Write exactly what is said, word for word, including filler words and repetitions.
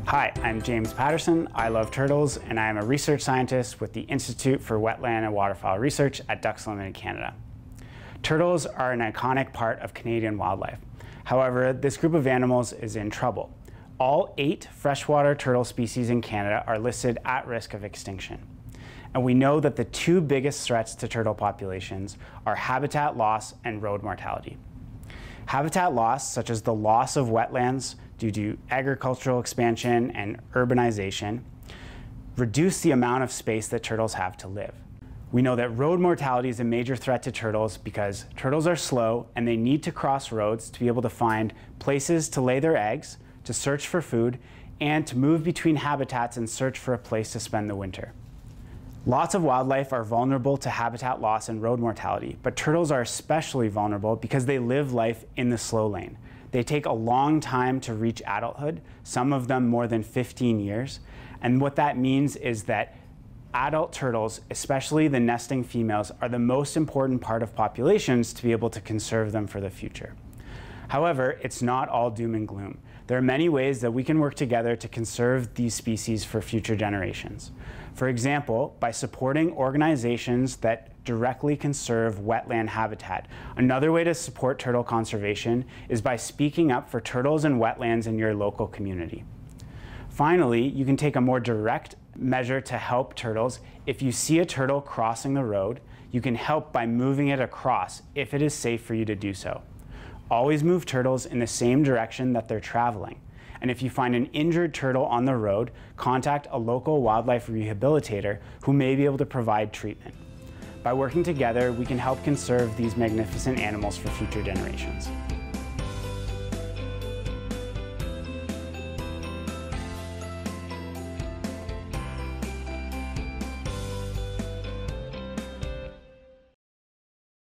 Hi, I'm James Paterson. I love turtles, and I am a research scientist with the Institute for Wetland and Waterfowl Research at Ducks Unlimited Canada. Turtles are an iconic part of Canadian wildlife. However, this group of animals is in trouble. All eight freshwater turtle species in Canada are listed at risk of extinction. And we know that the two biggest threats to turtle populations are habitat loss and road mortality. Habitat loss, such as the loss of wetlands due to agricultural expansion and urbanization, reduce the amount of space that turtles have to live. We know that road mortality is a major threat to turtles because turtles are slow and they need to cross roads to be able to find places to lay their eggs, to search for food, and to move between habitats and search for a place to spend the winter. Lots of wildlife are vulnerable to habitat loss and road mortality, but turtles are especially vulnerable because they live life in the slow lane. They take a long time to reach adulthood, some of them more than fifteen years. And what that means is that adult turtles, especially the nesting females, are the most important part of populations to be able to conserve them for the future. However, it's not all doom and gloom. There are many ways that we can work together to conserve these species for future generations. For example, by supporting organizations that directly conserve wetland habitat. Another way to support turtle conservation is by speaking up for turtles and wetlands in your local community. Finally, you can take a more direct measure to help turtles. If you see a turtle crossing the road, you can help by moving it across if it is safe for you to do so. Always move turtles in the same direction that they're traveling. And if you find an injured turtle on the road, contact a local wildlife rehabilitator who may be able to provide treatment. By working together, we can help conserve these magnificent animals for future generations.